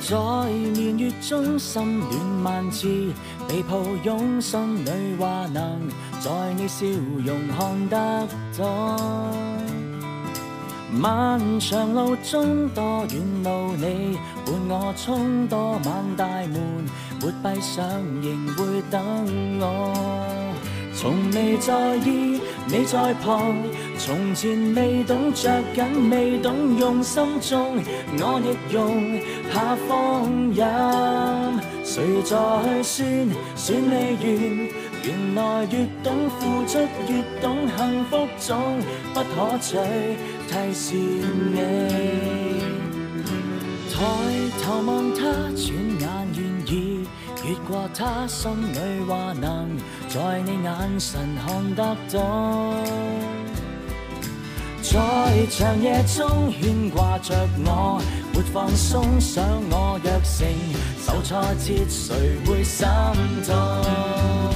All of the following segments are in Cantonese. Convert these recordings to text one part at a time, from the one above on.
在年月中心戀萬次，被抱擁心裏話能在你笑容看得到。漫長路中多遠路，你伴我衝多晚大門，沒閉上仍會等我。從未在意你在旁，從前未懂着緊，未懂用心中，我亦用下放任。誰在算未完？原來越懂付出，越懂幸福總不可取提示你。抬頭望他，轉眼願意越過他，心裏話能在你眼神看得到。在長夜中牽掛着我，沒放鬆，想我若成受挫折，誰會心痛？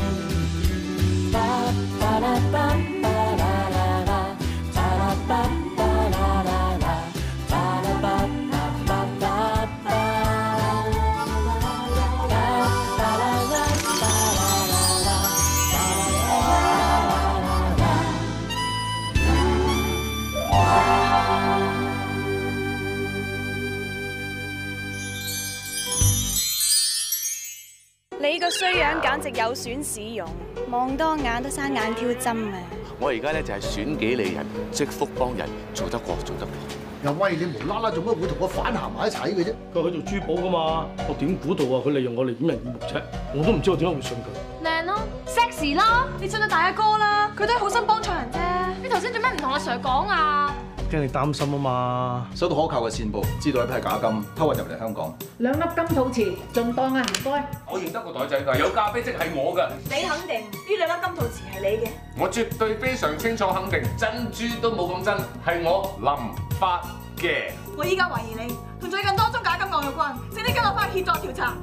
你個衰樣簡直有損市容，望多眼都生眼挑針啊！ 我而家咧就係選己利人，積福幫人，做得過做得過。 又喂，你無啦啦做乜會同我反行埋一齊嘅啫？ 佢去做珠寶噶嘛，我點估到啊？佢利用我嚟掩人耳目啫，我都唔知我點解會信佢。 靚咯 ，sexy 啦，你信咗大阿哥啦，佢都係好心幫助人啫。你頭先做咩唔同阿 Sir 講啊？ 驚你擔心啊嘛！ 收到可靠嘅線報，知道一批假金偷運入嚟香港。 2粒金肚臍，仲當啊唔該。 我認得個袋仔㗎，有咖啡即係我㗎。 你肯定呢2粒金肚臍係你嘅？ 我絕對非常清楚肯定，珍珠都冇咁真，係我林發嘅。 我依家懷疑你同最近多宗假金案有關，請你跟我翻去協助調查。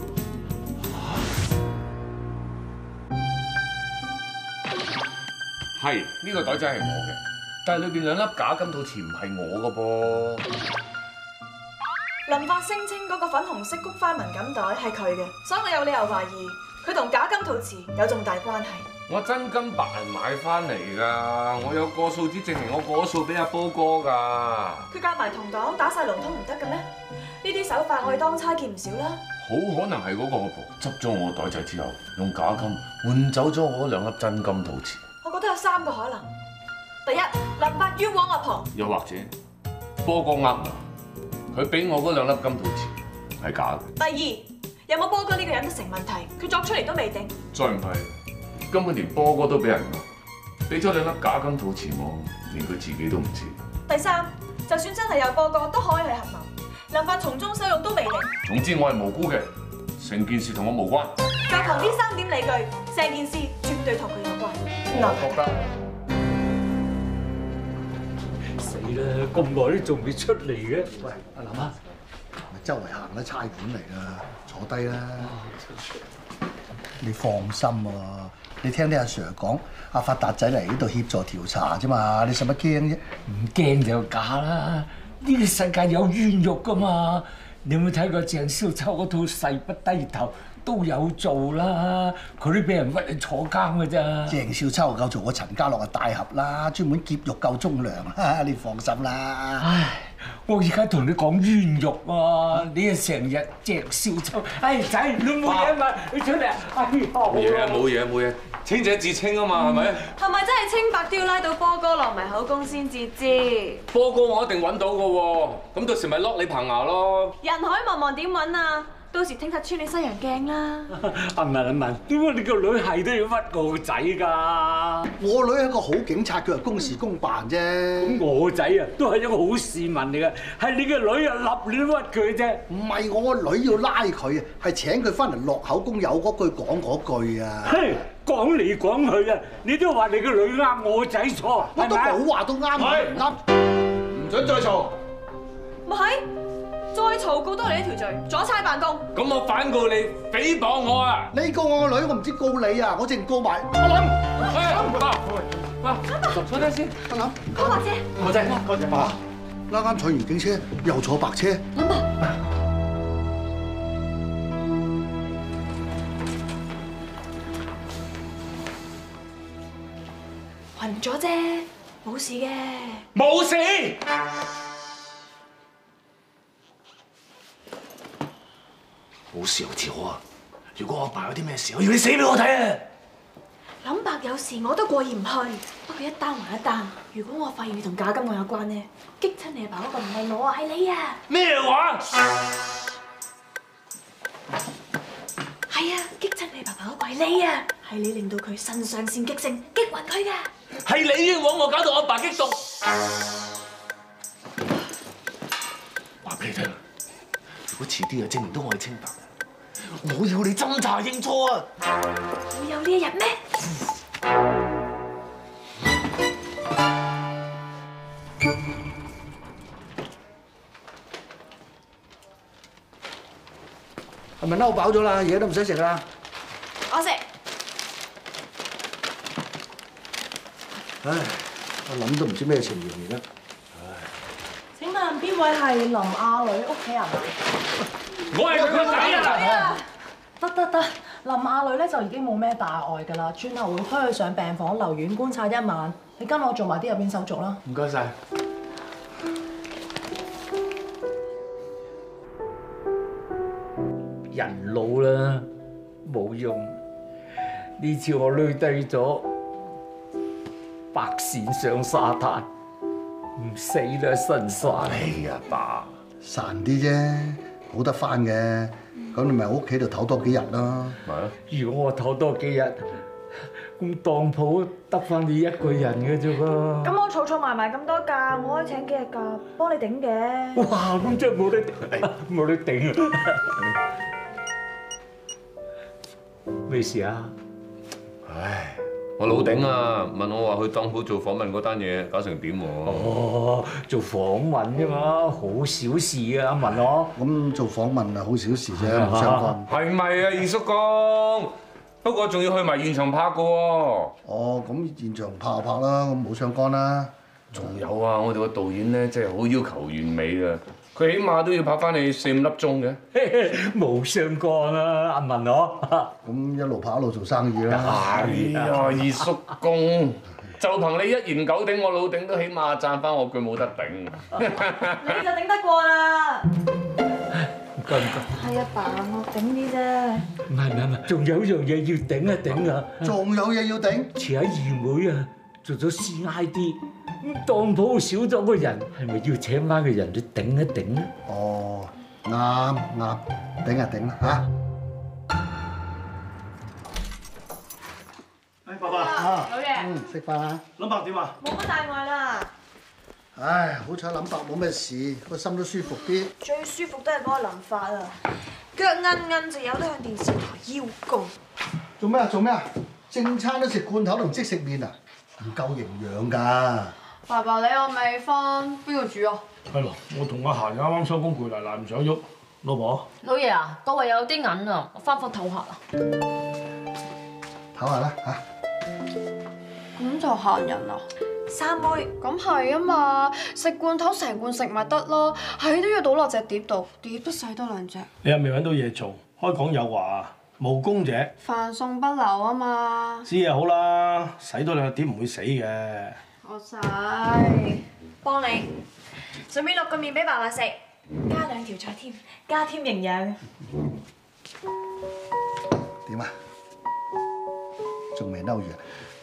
係呢個袋仔係我嘅，但係裏邊2粒假金肚臍唔係我嘅噃。 林發聲稱嗰個粉紅色菊花文錦袋係佢嘅，所以我有理由懷疑佢同假金肚臍有重大關係。 我真金白銀買翻嚟㗎，我有過數紙證明我過數俾阿波哥㗎。 佢夾埋同黨打晒龍通唔得嘅咩？呢啲手法我哋當差見唔少啦。 好可能係嗰個阿婆執咗我袋仔之後，用假金換走咗我2粒真金肚臍。 我覺得有3個可能。第一，林發冤枉阿婆； 又或者波哥呃我，佢俾我嗰2粒金肚臍係假嘅。 第二，有冇波哥呢個人都成問題，佢作出嚟都未定。 再唔係，根本連波哥都俾人呃，俾咗2粒假金肚臍我，連佢自己都唔知。 第三，就算真係有波哥，都可以係合謀。林發從中收用都未定。 總之我係無辜嘅，成件事同我無關。 就憑呢3點理據，成件事絕對同佢有關。 我覺得死啦！咁耐都仲未出嚟嘅。 喂，阿林啊，周圍行咧差館嚟啦，坐低啦。你放心喎，你聽啲阿 Sir 講，阿發達仔嚟呢度協助調查啫嘛，你使乜驚啫？ 唔驚就假啦！呢個世界有冤獄噶嘛？你有冇睇過鄭少秋嗰套《誓不低頭》？都有做啦，佢都俾人屈你坐監嘅咋。 鄭少秋夠做過陳家樂嘅大俠啦，專門劫獄夠忠良啦，你放心啦。 唉，我而家同你講冤獄啊，你啊成日鄭少秋，唉仔，你冇嘢嘛？你出嚟啊！ 冇嘢，清者自清啊嘛，係咪？ 係咪真係清白都要拉到波哥落埋口供先至知？ 波哥我一定揾到嘅喎，咁到時咪剝你棚牙咯。 人海茫茫點揾啊？到時聽實穿你西洋鏡啦！ 阿文，點解你個女係都要屈我個仔㗎？ 我女係一個好警察，佢係公事公辦啫。 咁我個仔啊，都係一個好市民嚟嘅，係你個女啊立亂屈佢啫。 唔係我個女要拉佢啊，係請佢翻嚟落口供，有嗰句講嗰句啊。 嘿，講嚟講去啊，你都話你個女啱，我個仔錯， 我都冇話到啱唔啱， 唔准再嘈。 咪係？再嘈告多你一條罪，阻差辦公。 咁我反告你誹謗我啊！ 你告我個女，我唔知告你啊，我淨告埋阿林。 坐低先， 阿林。 阿華姐， 多謝爸。啱啱坐完警車，又坐白車。 林伯， 痕咗啫，冇事嘅。 冇事。冇事又至好啊！如果我爸有啲咩事，我要你死俾我睇啊！ 林伯有事我都過意唔去，不過一單還一單。如果我發現你同假金我有關呢，激親你阿爸嗰個唔係我啊，係你啊！ 咩話？ 係啊，激親你爸爸嗰個係你啊，係你令到佢腎上腺激盛，激暈佢㗎。 係你冤枉我，搞到我阿爸激動。話俾你聽，如果遲啲啊證明到我係清白，我要你斟茶認錯啊！ 會有呢一日咩？ 係咪嬲飽咗啦？嘢都唔使食啦。 我食。 唉，我諗都唔知咩情形而家。 請問邊位係林亞女屋企人啊？ 我係佢個仔啊！ 得，林亞女咧就已經冇咩大礙㗎啦，轉頭會推佢上病房留院觀察1晚。你跟我做埋啲入邊手續啦。 唔該晒。 人老啦，冇用。呢次我累低咗，白線上沙灘，唔死啦身散。 哎呀，爸， 孱啲啫，好得翻嘅。咁你咪喺屋企度唞多幾日咯。 咪咯。 如果我唞多幾日，咁當鋪得翻你一個人嘅啫噃。 咁我儲埋咁多假，我可以請幾日假幫你頂嘅。 哇！咁真係冇得冇得頂啊！咩事啊？ 唉，我老頂啊，問我話去當鋪做訪問嗰單嘢搞成點喎？ 哦，做訪問啫嘛，好小事啊！阿文我咁做訪問啊，好小事啫，唔相干。 係咪啊，二叔公？不過仲要去埋現場拍嘅喎。 哦，咁現場拍就拍啦，咁冇相干啦。 仲有啊，我哋個導演咧真係好要求完美嘅，佢起碼都要拍翻你4、5粒鐘嘅。 冇相干啦，阿文我。 咁一路拍一路做生意啦。 哎呀，二叔公，就憑你一言九鼎，我老頂都起碼讚翻我句冇得頂。 你就頂得過啦。 唔該。 係啊，爸，我頂啲啫。 唔係，仲有樣嘢要頂一頂啊！ 仲有嘢要頂？ 遲喺二妹啊，做咗 CID，咁當鋪少咗個人，係咪要請翻個人去頂一頂咧？ 哦，啱，頂就頂啦嚇。 爸爸， 好嘅。 食飯啊！ 林伯點啊？ 冇乜大礙啦， 唉，好彩林伯冇咩事，個心都舒服啲。 最舒服都係嗰個林法啊，腳韌就有得向電視台邀功。 做咩啊？正餐都食罐頭同即食麵啊？唔夠營養㗎。 爸爸，你有未返？邊個煮啊？ 係咯，我同阿霞啱啱收工攰嚟，唔想喐。老婆， 老爺啊，個胃有啲韌啊，我返房唞下啦。 唞下啦嚇。 咁就閒人啊？ 三妹， 咁係啊嘛，食罐頭成罐食咪得咯，係都要倒落隻碟度，碟都洗多2隻。 你又未揾到嘢做，開講有話無功者飯餸不留啊嘛。 知就好啦，洗多2個碟唔會死嘅。 我洗。 幫你，順便落個麵俾爸爸食，加2條菜添，加添營養。 點啊？仲未嬲完？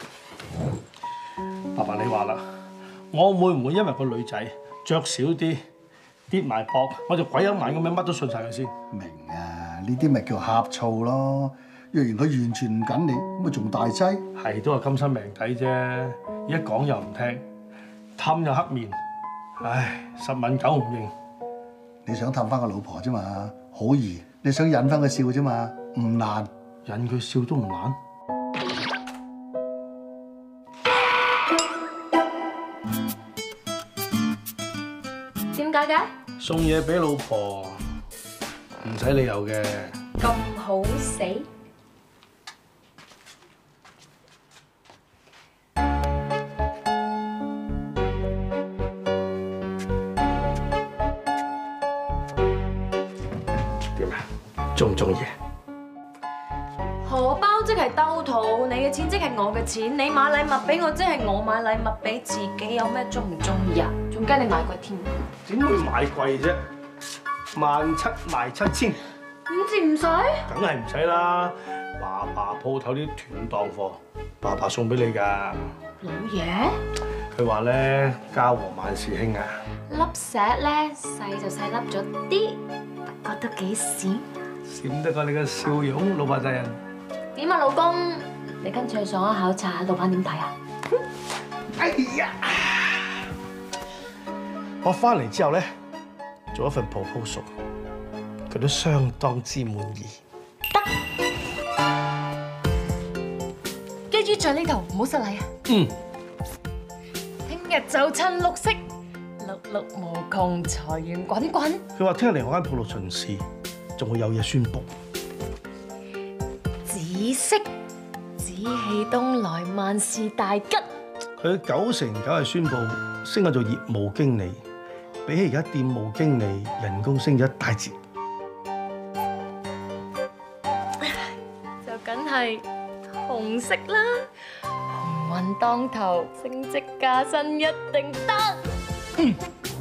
爸爸你話啦，我會唔會因為個女仔着少啲，跌埋膊，我就鬼一晚咁樣乜都信晒佢先？ 明啊，呢啲咪叫呷醋咯。若然佢完全唔緊你，咁咪仲大劑？ 係都係甘心命抵啫，一講又唔聽，氹又黑面，唉，10問9唔應。 你想氹翻個老婆啫嘛，好易。你想引翻佢笑啫嘛，唔難。 引佢笑都唔難。 點解嘅？ 送嘢俾老婆，唔使理由嘅。 咁好死？ 點啊？中唔中意？ 荷包即係兜肚，你嘅錢即係我嘅錢，你買禮物俾我即係我買禮物俾自己，有咩中唔中意啊？仲驚你買貴添？ 點會買貴啫？17,000賣7,000，5 折唔使？ 梗係唔使啦。爸鋪頭啲斷檔貨，爸送俾你㗎。 老爺， 佢話咧家和萬事興啊。 粒石咧細就細粒咗啲，不過都幾閃。 閃得過你個笑容，老闆大人。 點啊，老公？你跟住去上海考察，老闆點睇啊？ 哎呀！我翻嚟之後咧，做一份 proposal， 佢都相當之滿意。 記住在呢度，唔好失禮啊！ 嗯。 聽日就趁綠色，綠綠無窮，財源滾滾。 佢話聽日嚟我間鋪度巡視，仲會有嘢宣佈。 紫色，紫氣東來，萬事大吉。 佢9成9係宣佈升咗做業務經理，比起而家店務經理人工升咗1大截。 就梗係紅色啦，鴻運當頭，升職加薪一定得。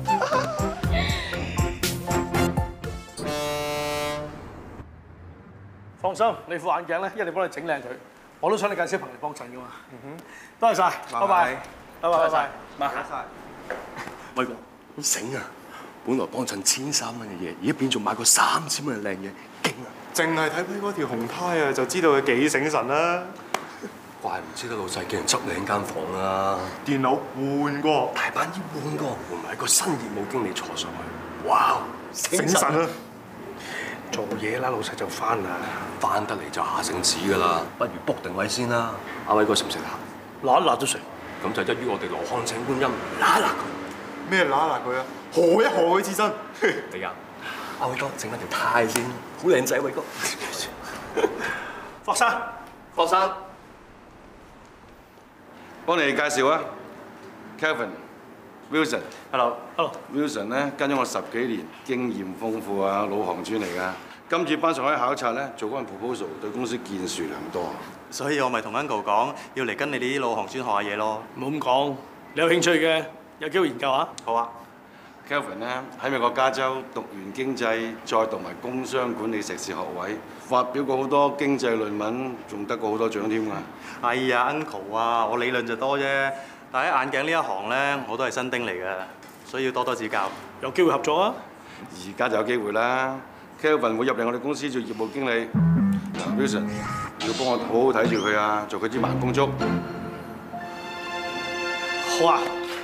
放心，你副眼鏡咧，一定幫你整靚佢。我都想你介紹朋友幫襯噶嘛。多謝晒，拜拜，拜拜， 麻煩晒。 威哥，好醒啊！本來幫襯1300蚊嘅嘢，而家變做買個3000蚊嘅靚嘢，勁啊！ 淨係睇佢嗰條紅呔啊，就知道佢幾醒神啦。 怪唔知得老細叫人執靚間房啦。 電腦換過， 大班要換過，換埋個新業務經理坐上去。哇！ 醒神啊！ 做嘢啦，老細就翻啦。 翻得嚟就下聖子㗎啦，不如 book 定位先啦。阿威哥食唔食啊？ 揦一揦都食。 咁就一於我哋羅漢請觀音揦一揦佢。 咩揦一揦佢啊？賀一賀佢至身。 你啊，阿威哥整翻條呔先，好靚仔，威哥。 霍生， 霍生， 幫你介紹啊 ，Kelvin、Wilson。Hello。Wilson 咧跟咗我10幾年，經驗豐富啊，老行尊嚟㗎。今次翻上海考察咧，做嗰份 proposal 對公司建樹良多。 所以我咪同 Uncle 講，要嚟跟你哋啲老行尊學下嘢咯。 唔好咁講，你有興趣嘅，有機會研究下。 好啊。 Kelvin 咧喺美國加州讀完經濟，再讀埋工商管理碩士學位，發表過好多經濟論文，仲得過好多獎添㗎。 哎呀 ，Uncle 啊，我理論就多啫，但喺眼鏡呢一行咧，我都係新丁嚟嘅，所以要多多指教。 有機會合作啊！ 而家就有機會啦。Kelvin 會入嚟我哋公司做業務經理。Wilson 要幫我好好睇住佢啊，做佢支盲公竹。 好啊！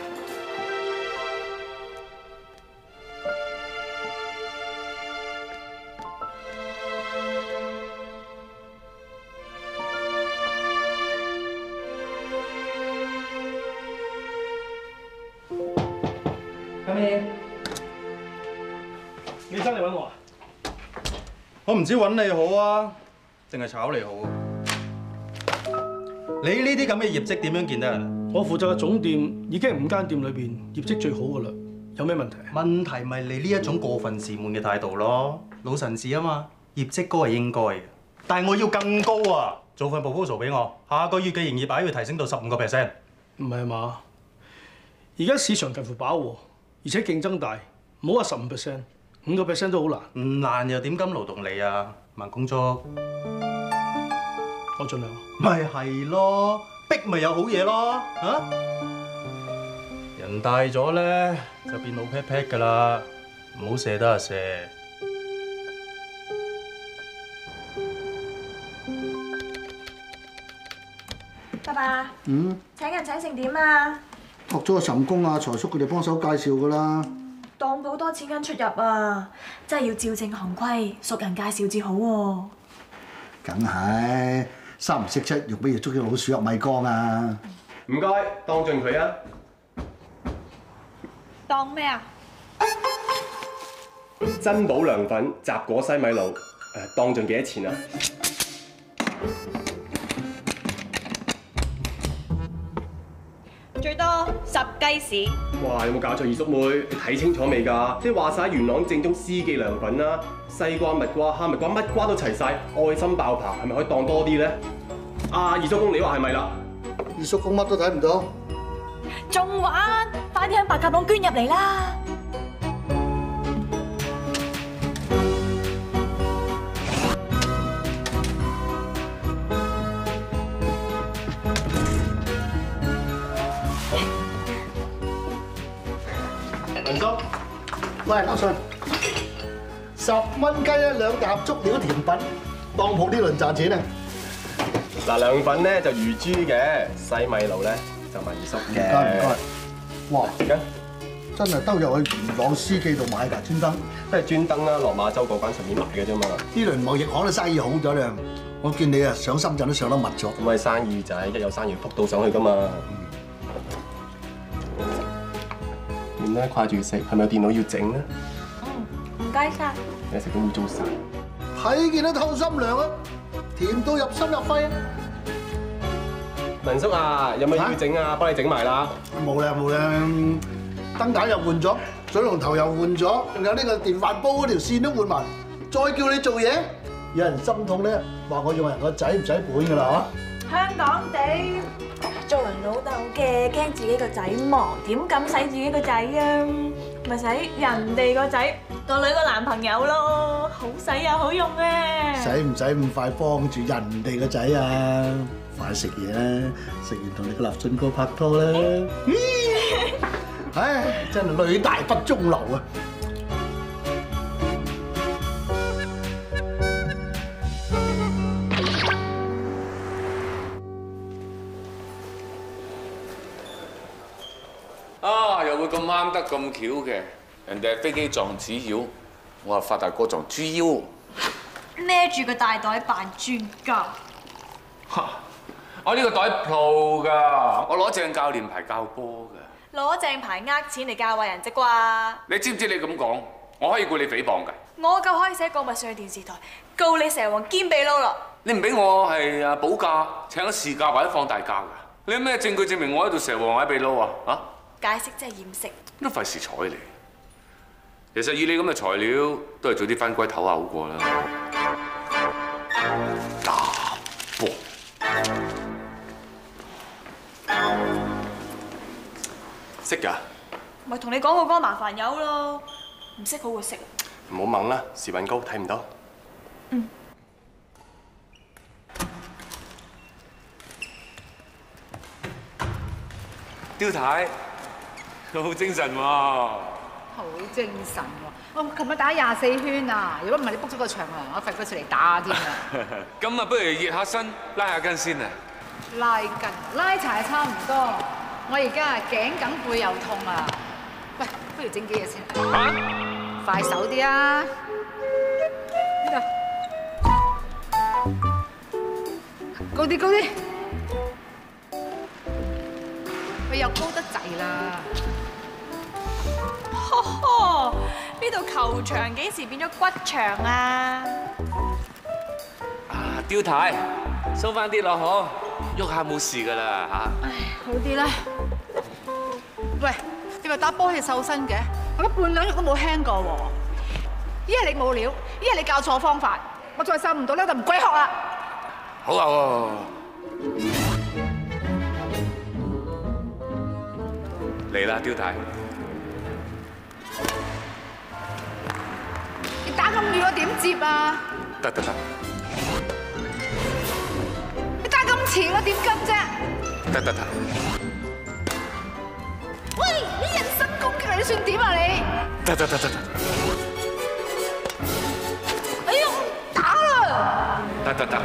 你真嚟揾我啊？ 我唔知揾你好啊，定係炒你好啊？你呢啲咁嘅業績點樣見得人？ 我負責嘅總店已經係5間店裏邊業績最好㗎啦，有咩問題？ 問題咪你呢一種過分自滿嘅態度咯，老臣子啊嘛，業績高係應該嘅，但係我要更高啊！做份 proposal 俾我，下個月嘅營業額要提升到15%。 唔係嘛？而家市場近乎飽和，而且競爭大，唔好話15%，5% 都好難。 唔難又點敢勞動你啊？盲公竹， 我盡量。 咪係咯，逼咪有好嘢咯，嚇！人大咗咧就變老 pat pat 㗎啦，唔好射得啊射！ 爸爸，請人請成點啊？ 託咗個岑公啊、財叔佢哋幫手介紹㗎啦。 當鋪多錢跟出入啊，真係要照正行規，熟人介紹至好喎。 梗係3唔識7，用乜嘢捉隻老鼠入米缸啊？ 唔該，當盡佢啊！ 當咩啊？ 珍寶涼粉、雜果西米露，當盡幾多錢啊？ 最多10雞屎。 哇！有冇搞錯，二叔妹？你睇清楚未㗎？即係話晒元朗正宗四季涼粉啦， 西瓜、蜜瓜、哈密瓜，乜瓜都齊晒，愛心爆棚，係咪可以當多啲咧？二叔公，你話係咪啦？ 二叔公乜都睇唔到， 仲玩？快啲喺白鴿籠捐入嚟啦！ 文叔，喂，劉信，10蚊雞一兩夾足料甜品，當鋪呢輪賺錢啊！ 嗱，涼粉咧就魚豬嘅，西米露咧就民宿嘅。 唔該。哇！ 而家真係兜入去元朗司記度買㗎，專登。 都係專登啦，落馬洲嗰間順便買嘅啫嘛。 呢輪貿易行嘅生意好咗啦，我見你啊上深圳都上得密咗。 咁係生意仔，一有生意撲到上去㗎嘛。點咧？掛住食，係咪有電腦要整咧？ 唔該晒。 你食到污糟晒。 睇見都透心涼啊！甜到入心入肺啊！ 文叔啊，有冇要整啊？幫你整埋啦。 冇啦冇啦，燈架又換咗，水龍頭又換咗，仲有呢個電飯煲嗰條線都換埋，再叫你做嘢，有人心痛咧，話我用人個仔唔使本㗎啦嚇。 香港地做人老豆嘅，驚自己個仔忙，點敢使自己個仔啊？咪使人哋個仔當女個男朋友咯，好使又好用啊！ 使唔使咁快幫住人哋個仔啊？快食嘢啦！食完同你個立俊哥拍拖啦！唉，真係女大不中留啊！ 又會咁啱得咁巧嘅，人哋係飛機撞紙鷂，我係發達哥撞豬腰。 孭住個大袋扮專家。 我呢個袋 Pro 㗎，我攞正教練牌教波㗎。 攞正牌呃錢嚟教壞人啫啩？ 你知唔知你咁講，我可以告你誹謗㗎？ 我夠可以寫告密上去電視台，告你蛇王兼秘撈咯！ 你唔俾我係補假、請咗事假或者放大假㗎？你有咩證據證明我喺度蛇王或者秘撈啊？啊？ 解釋真係掩飾， 都費事睬你。其實以你咁嘅材料，都係早啲翻歸唞下好過啦。打波。 識㗎？ 咪同你講個歌麻煩友咯，唔識好過識。 唔好問啦，時運高睇唔到。 嗯。 刁太，佢好精神喎。 好精神喎！我琴日打24圈啊，如果唔係你 book 咗個場啊，我費嗰次嚟打添啊。 咁啊，不如熱下身，拉下筋先啊。 拉筋，拉柴係差唔多。我而家頸緊背又痛啊！喂，不如整幾嘢先。嚇！快手啲啊！呢度，高啲高啲。喂，又高得滯啦！ 呵呵，呢度球場幾時變咗骨場啊？ 啊，刁太，收翻啲咯嗬，喐下冇事㗎啦嚇。 唉，好啲啦。喂，你咪打波係瘦身嘅，我半兩日都冇輕過喎。一係你冇料，一係你教錯方法，我再瘦唔到咧就唔鬼學啦。 好啊喎。嚟啦，刁太。 你打咁遠我點接啊？ 得。 你打咁前我點跟啫？ 得。 喂，你人身攻擊你算點啊你？ 得。 哎呀，打啦！ 得。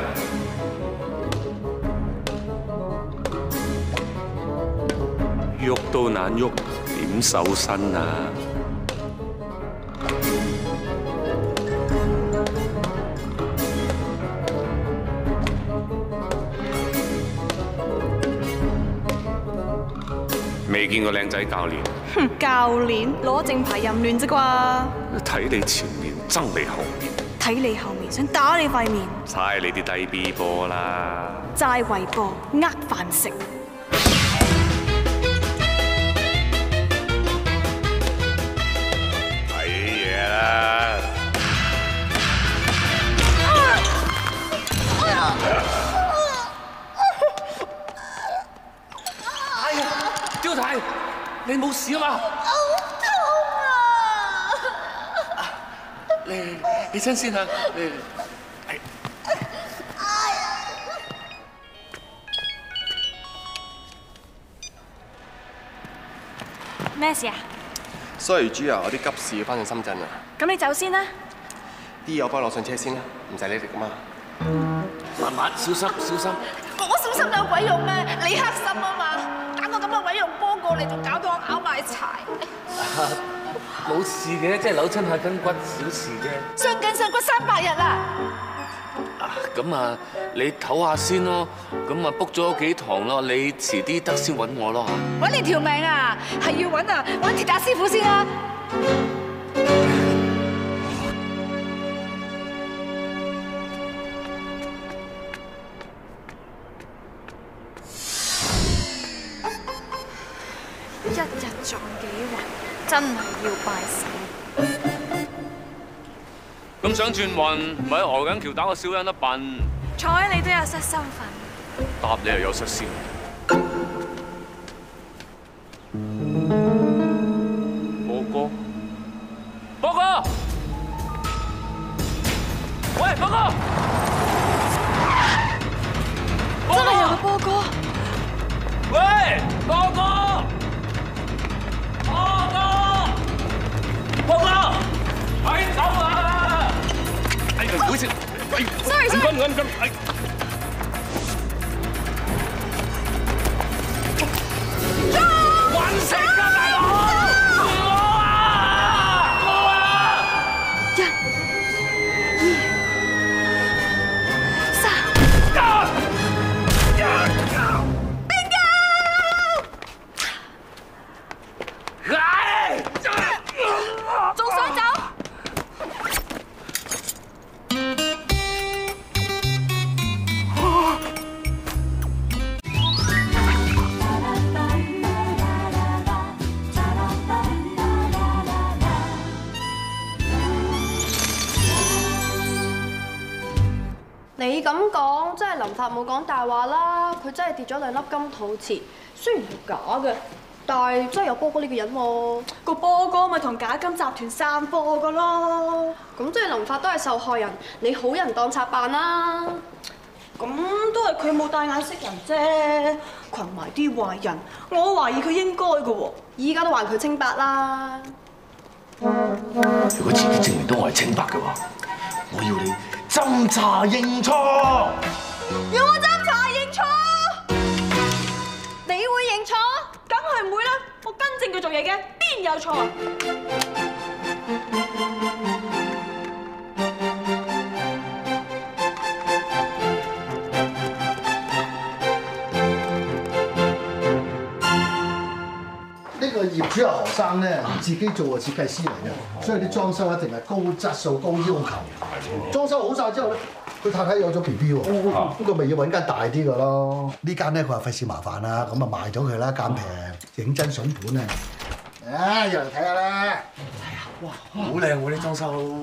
喐都難喐，點瘦身啊？未見過靚仔教練。 哼，教練攞正牌淫亂啫啩？ 睇你前面，憎你後面。 睇你後面，想打你塊面。 猜你啲低 B 波啦。 齋為波，呃飯食。 睇嘢啦！ 哎呀，刁太，你冇事啊嘛？ 好痛啊！ 你親先啊，你。 咩事啊？ sorry 豬啊，我啲急事要翻去深圳啊。 咁你走先啦。 啲嘢我幫你攞上車先啦，唔使你哋噶嘛。 慢慢，小心小心。 我小心有鬼用咩？你黑心啊嘛！揀個咁嘅位用波過你，仲搞到我拗埋柴。 冇事嘅，即係扭親下筋骨，小事啫。 上筋上骨300日啦。 咁啊，你唞下先咯。咁啊 book 咗幾堂咯，你遲啲得先揾我咯嚇。 揾你條命啊！係要揾啊！揾鐵打師傅先啦。 一日撞幾運，真係要拜神。 咁想轉運，咪喺鵝頸橋打個小人一笨。 睬你都有失身份。 答你又有失先。波哥，喂，波哥， 真係有個波哥。 喂，波哥，波哥，快走啊！哎呀，唔好意思，sorry，唔該，哎。揾食㗎大佬！ 你咁講，真係林發冇講大話啦！佢真係跌咗2粒金肚臍，雖然係假嘅，但係真係有波哥呢個人喎。 個波哥咪同假金集團散貨噶咯。 咁即係林發都係受害人，你好人當賊辦啦。 咁都係佢冇帶眼識人啫，群埋啲壞人，我懷疑佢應該嘅喎。 依家都還佢清白啦。 如果遲啲證明到我係清白嘅話，我要你斟茶認錯。 要我斟茶認錯？你會認錯？梗係唔會啦！我跟正佢做嘢嘅，邊有錯？ 呢個業主阿何生咧，自己做個設計師嚟嘅，所以啲裝修一定係高質素、高要求。裝修好晒之後咧，佢太太有咗 BB 喎，咁佢咪要揾間大啲嘅咯。呢間咧佢話費事麻煩啦，咁啊賣咗佢啦，間平，認真筍盤啊！啊，入嚟睇下啦！哎呀， 哇，好靚喎啲裝修。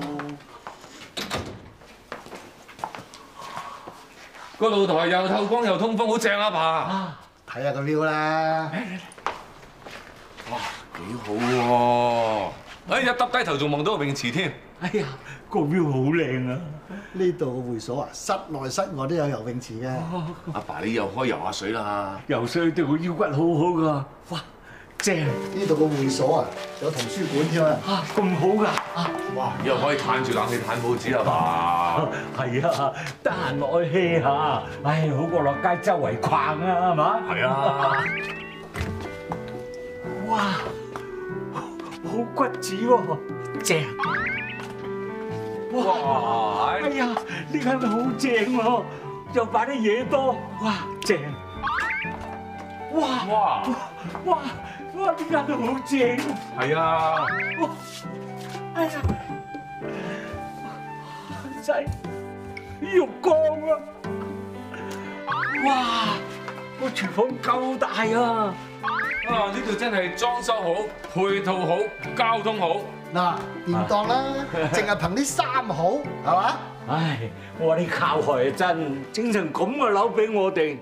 個露台又透光又通風，好正啊爸！ 睇下個 view 啦。 哇，幾好喎！哎，一耷低頭仲望到個泳池添。 哎呀，個 view 好靚啊！ 呢度個會所啊，室內室外都有游泳池嘅。 阿爸，你又開游下水啦！ 游水對個腰骨好好噶。哇，正！ 呢度個會所啊，有圖書館添啊。 咁好噶！ 哇，又可以嘆住冷氣睇報紙啊爸！ 係啊，得閒落去 hea 下，唉，好過落街周圍逛啊，係嘛？ 係啊！ 哇，好骨子喎，正！哇！哎呀，呢間好正喎，又擺啲嘢多，哇，正！哇！哇！哇！哇！呢間都好正！ 係啊！ 哇！哎呀，真係浴缸啊！哇！個廚房夠大啊！ 啊！呢度真係裝修好、配套好、交通好。 嗱，掂當啦，淨係憑啲衫好，係嘛？ 唉，我話你靠害啊真，整成咁嘅樓俾我哋。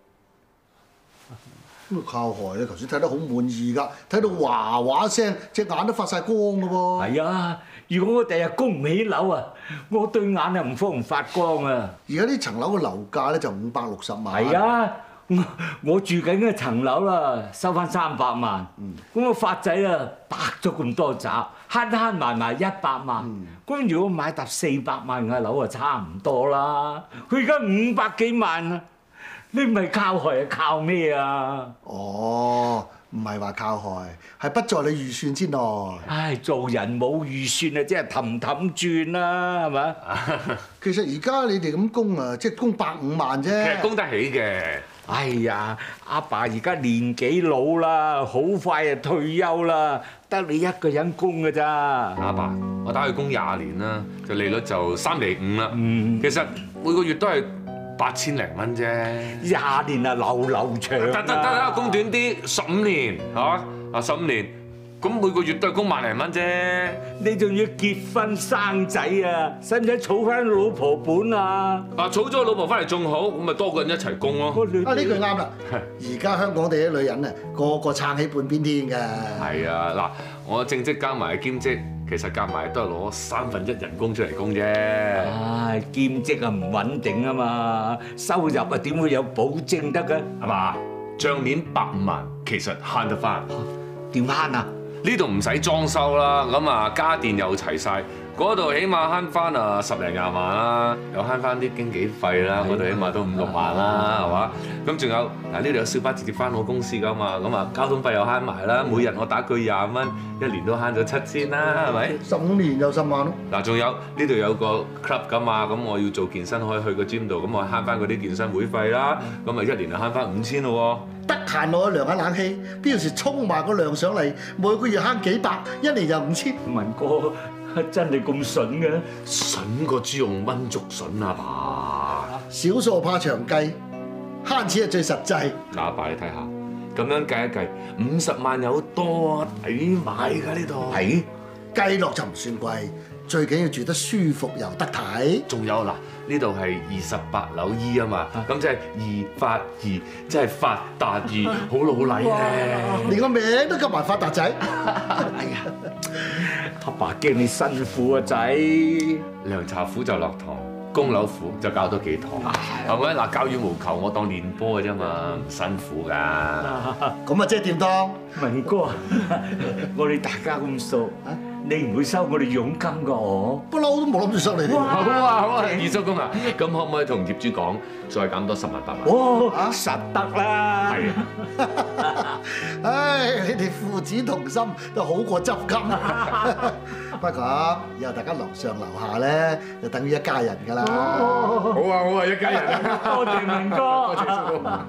咁靠害，你頭先睇得好滿意㗎，睇到嘩嘩聲，隻眼都發晒光㗎喎。 係啊，如果我第日供唔起樓啊，我對眼啊唔方唔發光啊！ 而家呢層樓嘅樓價咧就560萬。 係啊，我住緊嘅層樓啦，收翻300萬。咁我發仔啊，白咗咁多爪，慳埋100萬。咁如果買沓400萬嘅樓啊，差唔多啦。佢而家500幾萬啊！你唔係靠害係靠咩啊？ 哦，唔係話靠害，係不在你預算之內。 唉，做人冇預算啊，即係氹氹轉啦，係咪？ 其實而家你哋咁供啊，即係供150萬啫。 其實供得起嘅。 哎呀，阿爸而家年紀老啦，好快就退休啦，得你一個人供㗎咋？ 阿爸，我打佢供20年啦，就利率就3厘5啦。其實每個月都係8000零蚊啫。 20年啊，流長。 得，供短啲，15年係嘛？15年，咁每個月都係供萬零蚊啫。 你仲要結婚生仔啊？使唔使儲翻老婆本啊？ 儲咗老婆翻嚟仲好，咁咪多個人一齊供咯。 啊，呢句啱啦！而家香港地啲女人啊，個個撐起半邊天㗎。 係啊，嗱，我正職加埋兼職，其實夾埋都係攞1/3人工出嚟供啫。 唉，兼職啊唔穩定啊嘛，收入啊點會有保證得㗎？ 係嘛？帳面150萬，其實慳得翻。 點慳啊？ 呢度唔使裝修啦，咁啊家電又齊晒，嗰度起碼慳翻10零20萬啦，又慳翻啲經紀費啦，嗰度起碼都5、6萬啦，係嘛？咁仲有嗱，呢度有小巴直接翻我公司噶嘛，咁啊交通費又慳埋啦，每日我打句20蚊，1年都慳咗7000啦，係咪 ？15年有10萬咯。 嗱，仲有呢度有個 club 噶嘛，咁我要做健身可以去個 gym 度，咁我慳翻嗰啲健身會費啦，咁啊1年就慳翻5000咯喎。 得閒我涼下冷氣，邊有時衝埋個涼上嚟，每個月慳幾百，1年就5000。 文哥真係咁筍嘅？ 筍過豬肉炆竹筍啊爸！ 少數怕長計，慳錢係最實際。 嗱，阿爸你睇下，咁樣計一計，50萬有多啊，抵買㗎呢度。 係計落就唔算貴，最緊要住得舒服又得體。 仲有嗱，呢度係28樓 E 啊嘛，咁即係2發2，即係發達2，好老禮咧。 連個名都夾埋發達仔。 哎呀，阿爸驚你辛苦啊仔， 涼茶苦就落堂，供樓苦就教多幾堂，係咪？嗱，教羽毛球我當練波嘅啫嘛，唔辛苦㗎。 咁啊，即係點當？ 文哥，我哋大家咁熟，你唔會收我哋佣金㗎我？ 不嬲都冇諗住收你哋。 好啊，二叔公啊，咁可唔可以同業主講，再減多10萬8萬？ 哦，實得啦。 係啊。 唉，你哋父子同心都好過執金。不過以後大家樓上樓下咧，就等於一家人㗎啦。 好啊，一家人啊！ 多謝文哥。 多謝叔公。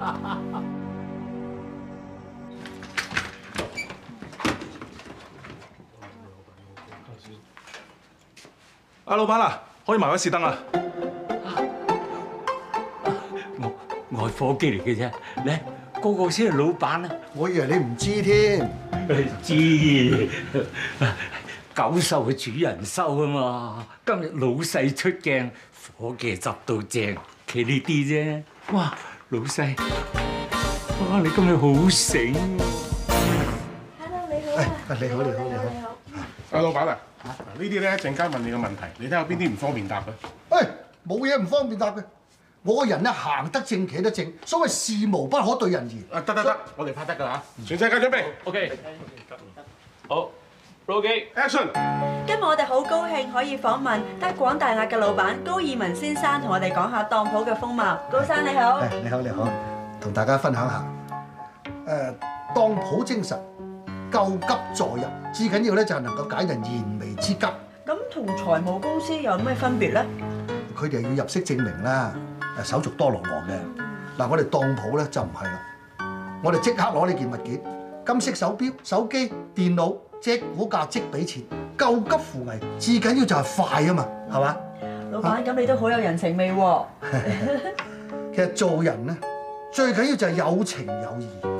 阿老闆啊，可以埋位試燈啦。 我係伙計嚟嘅啫，你個個先係老闆啊！ 我以為你唔知添。 知，狗受嘅主人收啊嘛。今日老細出鏡，伙計執到正，企呢啲啫。哇，老細，哇你今日好醒。 Hello， 你好啊。 你好。 阿老闆啊，呢啲咧一陣間問你個問題，你睇下邊啲唔方便答嘅。 喂，冇嘢唔方便答嘅。我個人咧行得正企得正，所謂事無不可對人言。 啊，得，我哋拍得㗎啦嚇。全世界準備 OK， 好 ，roll 機 ，action。 今日我哋好高興可以訪問德廣大押嘅老闆高義文先生，同我哋講下當鋪嘅風貌。高生你好。 你好，同大家分享下。當鋪精神，救急助人，至緊要咧就係能夠解人燃眉之急。 咁同財務公司有咩分別咧？ 佢哋要入息證明啦，手續多羅羅嘅。嗱，我哋當鋪咧就唔係啦，我哋即刻攞呢件物件，金色手錶、手機、電腦，即估價即俾錢，救急扶危，至緊要就係快啊嘛，係嘛？ 老闆，咁你都好有人情味喎。 其實做人咧，最緊要就係有情有義。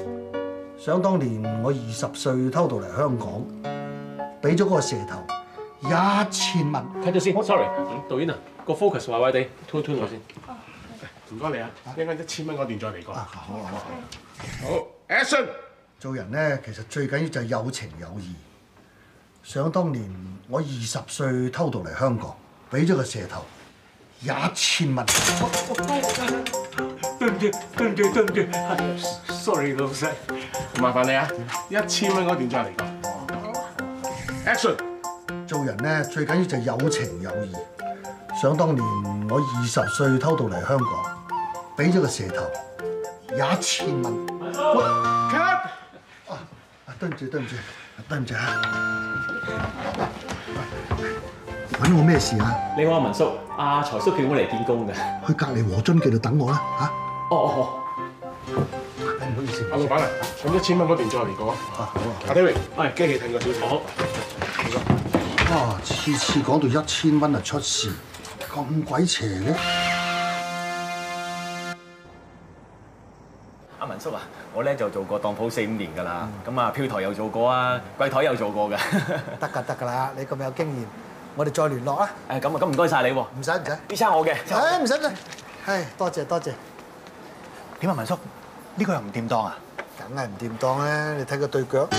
想當年我20歲偷渡嚟香港，俾咗嗰個蛇頭 1000蚊。 睇咗先 ，sorry， 導演啊，個 focus 壞壞地 ，turn 我先。唔該你啊，一陣間1000蚊嗰段再嚟過。好 ，action！ 做人咧，其實最緊要就係有情有義。想當年我20歲偷渡嚟香港，俾咗個蛇頭1000蚊。 對唔住 ，sorry 老細。 麻煩你啊，1000蚊嗰段再嚟過。action！ 做人咧，最緊要就係有情有義。想當年我20歲偷渡嚟香港，俾咗個蛇頭1000蚊。 cut！ 對唔住啊！揾我咩事啊？ 你好啊，文叔，阿財叔叫我嚟見工嘅。 去隔離和津記度等我啦嚇！ 哦。 唔好意思， 阿老闆啊，咁1000蚊嗰段再嚟過。好啊。阿 David， 喂，機器停個少少。好。 哇！次講到1000蚊就出事，咁鬼邪嘅。 阿文叔啊，我咧就做過當鋪4、5年㗎啦，咁啊飄台又做過啊，櫃台又做過㗎。 得㗎啦，你咁有經驗，我哋再聯絡啊。 咁唔該晒你喎。 唔使， 呢餐我嘅。 唔使，係多謝。 點啊，文叔？呢個又唔掂當啊？ 梗係唔掂當咧，你睇佢對腳，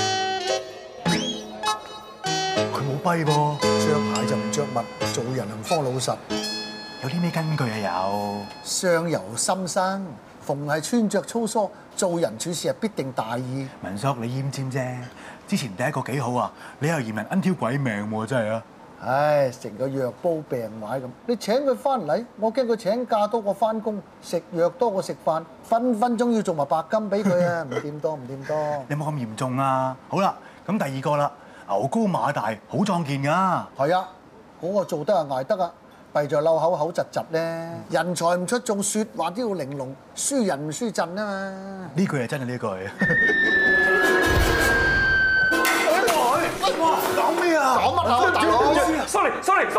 佢冇跛噃， 着鞋就唔着襪，做人唔方老實。 有啲咩根據啊？有相由心生，逢係穿着粗疏，做人處事係必定大意。 文叔，你奄尖啫。之前第一個幾好啊，你又嫌人奀挑鬼命喎，真係啊！ 唉，成個藥煲病壞咁。你請佢翻嚟，我驚佢請假多過翻工，食藥多過食飯，分分鐘要做埋白金俾佢啊！唔掂當。 有冇咁嚴重啊？好啦，咁第二個啦，牛高馬大，好壯健㗎。 係啊，嗰個做得啊捱得啊，弊在漏口窒窒咧。人才唔出眾，説話都要玲瓏，輸人唔輸陣啊嘛。 呢句係真係呢句。 哇！講咩啊？講乜啊，大佬 ？Sorry，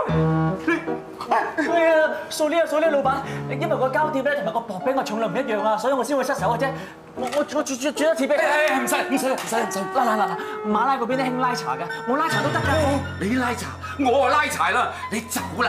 咩啊？sorry 啊，老闆，因為個膠碟咧同埋個薄餅個重量唔一樣啊，所以我先會失手嘅啫。我轉一次俾你。唔使。嗱，馬拉嗰邊咧興拉茶㗎，我拉茶都得㗎。 你拉茶，我啊拉柴啦，你走啦。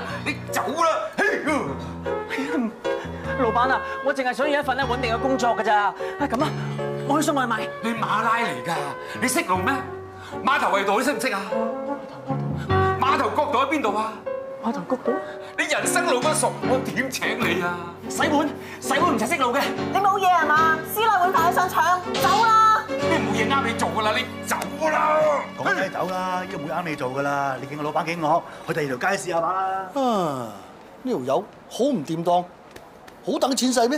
老闆啊，我淨係想要一份咧穩定嘅工作㗎咋。咁啊，我去送外賣。 你馬拉嚟㗎，你識路咩？碼頭圍道你識唔識啊？碼頭角道喺邊度啊？ 碼頭角道？ 你人生路不熟，我點請你啊？ 洗碗唔使識路嘅。 你冇嘢係嘛？師奶碗飯去上場，走啦！ 你冇嘢啱你做㗎啦，你走啦！ 講梗係走啦，呢個唔會啱你做㗎啦。你見個老闆幾惡，去第二條街試下嘛啦。 呢條友好唔掂當，好等錢使咩？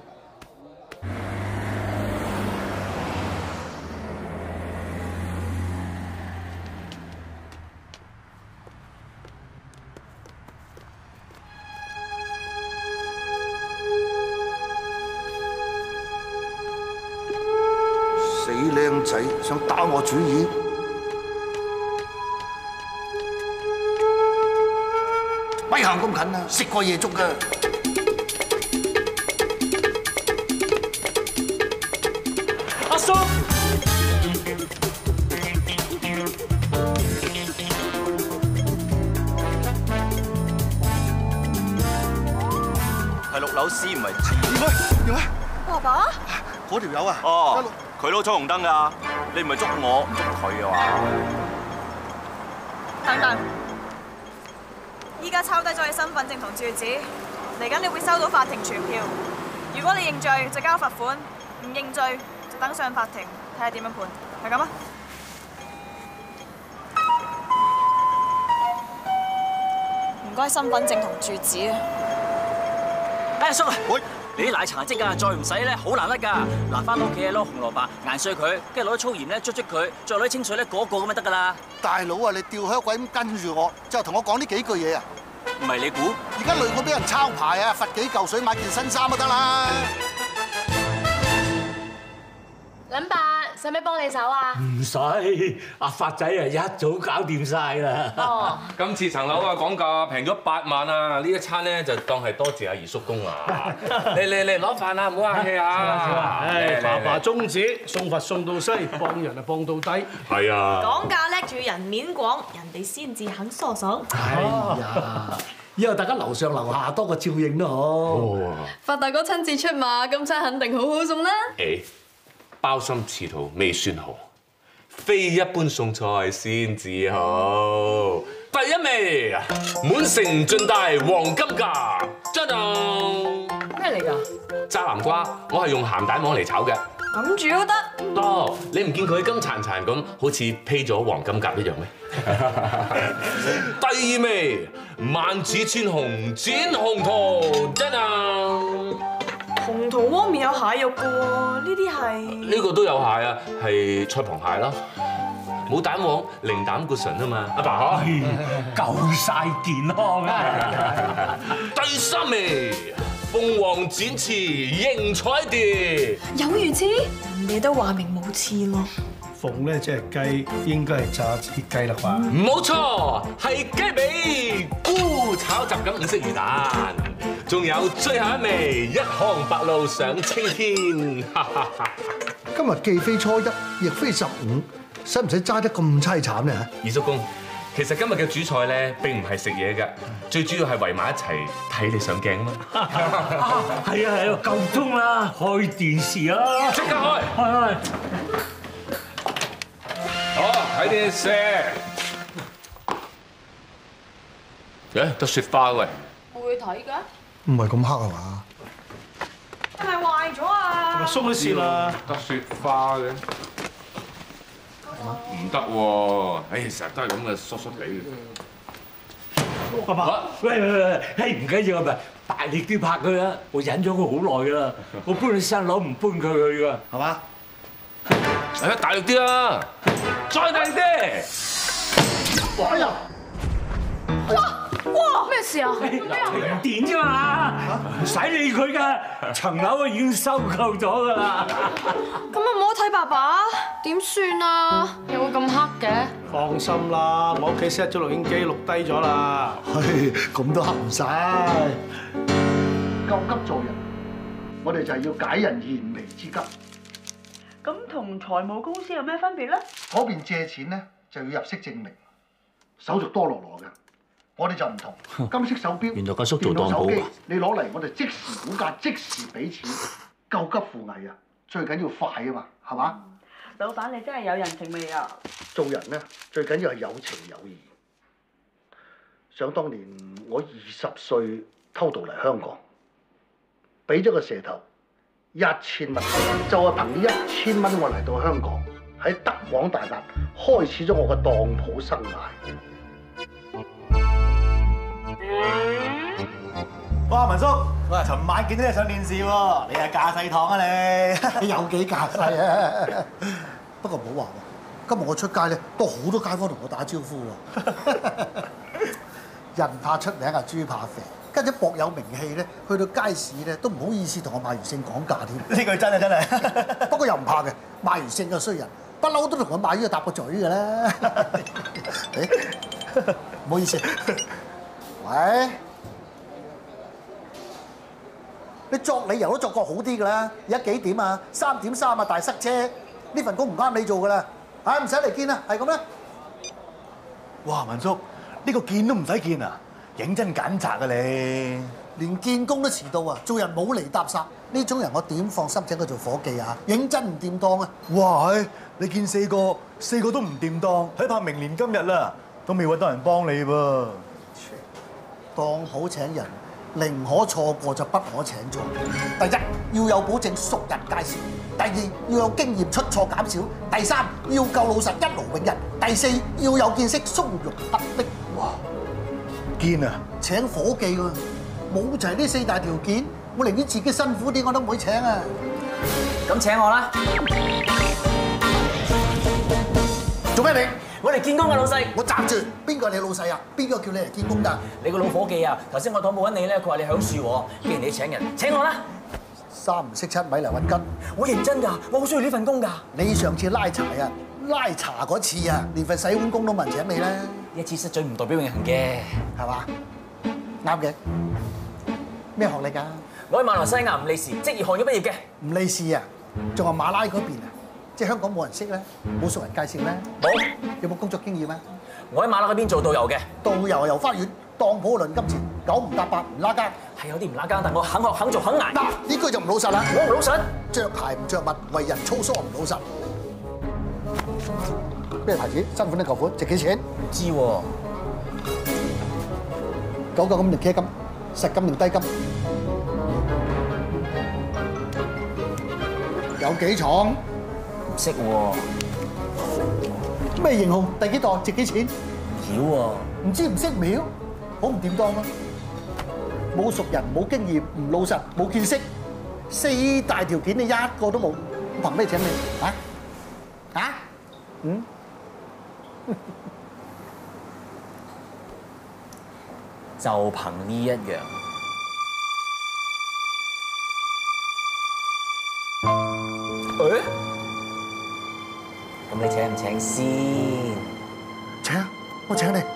死靚仔，想打我主意？咪行咁近啊！食過夜粥㗎。 阿叔， 係6樓 C 唔係 G。 點解？ 爸爸？ 嗰條友啊？ 哦，佢都衝紅燈㗎，你唔係捉我，唔捉佢嘅話。 等，依家抄低咗你身份證同住址，嚟緊你會收到法庭傳票。如果你認罪就交罰款，唔認罪就等上法庭睇下點樣判，係咁啊！唔該，身份證同住址啊！ 阿叔啊，你啲奶茶漬啊，再唔使咧好難甩㗎。嗱，翻到屋企攞紅蘿蔔研碎佢，跟住攞啲粗鹽咧捽佢，再攞啲清水咧嗰咁就得㗎啦。 大佬啊，你吊靴鬼咁跟住我，之後同我講呢幾句嘢啊！ 唔係你估？ 而家累我俾人抄牌啊，罰幾嚿水買件新衫就得啦。 諗8 使唔使幫你手啊？ 唔使，阿發仔啊一早搞掂晒啦。 哦， 今次層樓啊講價平咗8萬啊！呢一餐咧就當係多謝阿二叔公啊！嚟攞飯啊，唔好客氣啊！ 唉，爸爸宗旨，送佛送到西，幫人啊幫到底。 係啊。 講價叻，仲要人面廣，人哋先至肯疏手。 哎呀，以後大家樓上樓下多個照應都好。 發大哥親自出馬，今餐肯定好好送啦。 誒，鮑參翅肚未算好，非一般餸菜先至好。第一味滿城盡帶黃金甲，真啊！ 咩嚟㗎？ 炸南瓜，我係用鹹蛋黃嚟炒嘅。 咁煮都得。 多，你唔見佢金燦燦咁，好似披咗黃金甲一樣咩？第二味萬紫千紅剪紅桃，真啊！ 紅桃鍋面有蟹肉㗎喎，呢啲係呢個都有蟹啊，係菜螃蟹啦。冇蛋黃，零膽固醇啊嘛，阿爸夠晒健康啊！ 第三味鳳凰展翅迎彩蝶， 有魚翅，人哋都話明冇翅咯。 鳳咧即係雞，應該係炸切雞啦啩？ 冇錯，係雞髀菇炒雜錦五色魚蛋，仲有最後一味一行白鷺上青天。 今日既非初一，亦非15，使唔使齋得咁凄慘咧？ 二叔公，其實今日嘅主菜咧並唔係食嘢㗎，最主要係圍埋一齊睇你上鏡啊嘛。 係啊，夠鐘啦，開電視啊！ 即刻開！好，睇電視。誒，得雪花喂！ 會睇㗎？ 唔係咁黑係嘛？ 係咪壞咗啊？ 鬆咗線啦！ 得雪花嘅。唔得喎！唉，成日都係咁嘅，疏疏地嘅。 爸爸，喂，嘿，唔緊要啊，咪大力啲拍佢啦！我忍咗佢好耐㗎啦，我搬你新樓唔搬佢去㗎，係嘛？ 係啊，大力啲啦！再大力啲！ 哎呀！ 哇！咩事啊？ 停電啫嘛，唔使理佢㗎，層樓已經收購咗㗎啦。 咁啊，唔好睇爸爸，點算啊？有冇咁黑嘅？ 放心啦，我屋企 set 咗錄影機錄低咗啦。 係，咁都黑唔晒。救急助人，我哋就係要解人燃眉之急。 咁同財務公司有咩分別咧？ 嗰邊借錢咧就要入息證明，手續多羅羅嘅。我哋就唔同，金色手錶、 原來個叔做當鋪㗎。 你攞嚟，我哋即時估價，即時俾錢。救急扶危啊，最緊要快啊嘛，係嘛？ 老闆你真係有人情味啊！ 做人咧最緊要係有情有義。想當年我20歲偷渡嚟香港，俾咗個蛇頭1000蚊，就係憑呢1000蚊我嚟到香港，喺德皇大廈開始咗我嘅當鋪生涯。 哇，文叔，喂，尋晚見到你上電視喎，你係架勢堂啊你？ 有幾架勢啊？不過唔好話喎，今日我出街咧，都好多街坊同我打招呼喎。人怕出名啊，豬怕肥，跟住薄有名氣咧，去到街市咧都唔好意思同我賣魚勝講價添。 呢句真啊真係。 不過又唔怕嘅，賣魚勝嘅衰人，不嬲都同我賣魚搭個嘴嘅啦。誒，唔好意思。喂。你作理由都作過好啲㗎啦，而家幾點啊？3點3啊，大塞車，呢份工唔啱你做㗎啦，唔使嚟見啦，係咁啦。 哇，文叔，呢個見都唔使見啊，認真揀擇啊你！ 連見工都遲到啊，做人冇厘搭霎，呢種人我點放心請佢做夥計啊？認真唔掂當啊！ 哇，你見4個都唔掂當，睇怕明年今日啦，都未揾到人幫你噃。 當好請人。寧可錯過就不可請錯。第一要有保證熟人介紹，第二要有經驗出錯減少，第三要夠老實一勞永逸，第四要有見識從容不迫。哇！ 堅啊！ 請夥計喎，冇齊呢4大條件，我寧願自己辛苦啲我都唔會請啊！ 咁請我啦！ 做咩你？ 我嚟見工嘅老細， 我閘住，邊個係你老細啊？邊個叫你嚟見工㗎？ 你個老夥計啊！頭先我堂冇揾你咧，佢話你響樹喎，既然你請人，請我啦！ 3唔識7米嚟揾吉。 我認真㗎，我好需要呢份工㗎。 你上次拉茶嗰次啊，連份洗碗工都冇人請你啦。 一次失嘴唔代表永恆嘅， 係嘛？啱嘅。咩學歷㗎？ 我喺馬來西亞唔利時職業學院畢業嘅。 唔利是啊？仲係馬拉嗰邊啊？即係香港冇人識咧，冇熟人介紹咧。 冇。 有冇工作經驗啊？ 我喺馬拉嗰邊做導遊嘅。 導遊遊花園，當鋪論金錢，9唔搭8唔拉更。 係有啲唔拉更，但我肯學肯做肯捱。 嗱，呢句就唔老實啦。 我唔老實。 着鞋唔着襪，為人粗疏唔老實。咩牌子？新款定舊款？值幾錢？ 唔知喎。 99金定 K 金？實金定低金？有幾重？ 唔識喎。 咩型號？第幾代？值幾錢？ 曉喎。 唔知唔識秒，好唔掂當啊！冇熟人，冇經驗，唔老實，冇見識，4大條件你一個都冇，憑咩請你？啊？嗯？ 就憑呢一樣。誒？咁你請唔請先？ 請啊！我請你。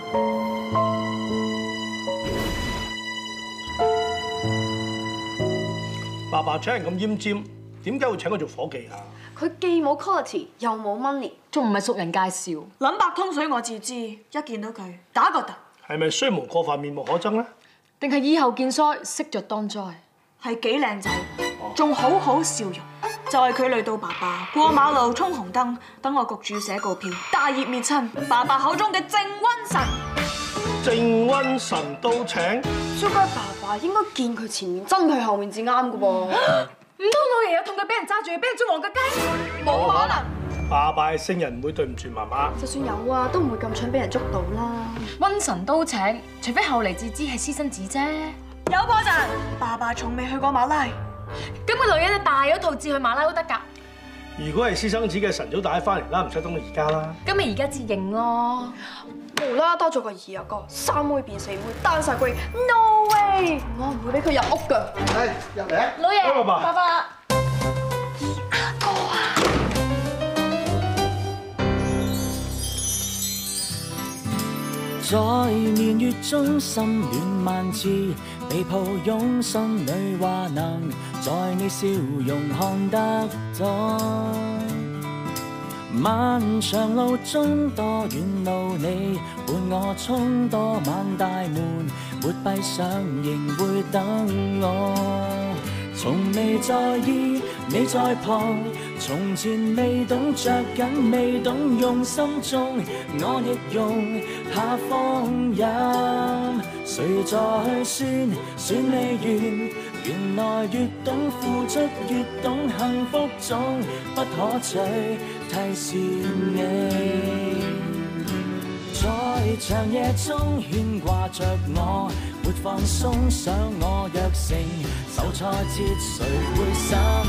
爸爸請人咁奄尖，點解會請佢做伙計啊？ 佢既冇 quality 又冇 money，仲唔係熟人介紹。 諗白通水我自知，一見到佢打個突。 係咪雖無過犯面目可憎咧？ 定係以後見衰識着當災？ 係幾靚仔，仲好好笑容。就係佢累到爸爸過馬路衝紅燈，等我焗住寫告票，大熱滅親。爸爸口中嘅正瘟神。 正瘟神都請？ 蘇哥爸爸應該見佢前面，憎佢後面至啱㗎噃。唔通我爺爺痛佢俾人揸住，俾人捉黃腳雞？冇可能。 爸爸係聖人，唔會對唔住媽媽。 就算有啊，都唔會咁蠢俾人捉到啦。瘟神都請，除非後嚟至知係私生子啫。 有破綻，爸爸從未去過馬拉。 咁個女人就大咗肚至去馬拉都得㗎。 如果係私生子嘅，晨早帶翻嚟啦，唔使等到而家啦。 咁咪而家至認咯。無啦啦多咗個二阿哥，3妹變4妹，單晒龜 ，no way！我唔會俾佢入屋㗎。 係入嚟啊！ 老爺， 爸爸。 二阿哥啊！ 在年月中心戀萬次，被抱擁心裏話能在你笑容看得到。漫長路中多遠路，你伴我衝多晚大門，沒閉上仍會等我。從未在意你在旁，從前未懂着緊，未懂用心中，我亦用下放任。誰在算未完？原來越懂付出，越懂幸福總不可取提示你。在長夜中牽掛着我，沒放鬆，想我若成受挫折，誰會守？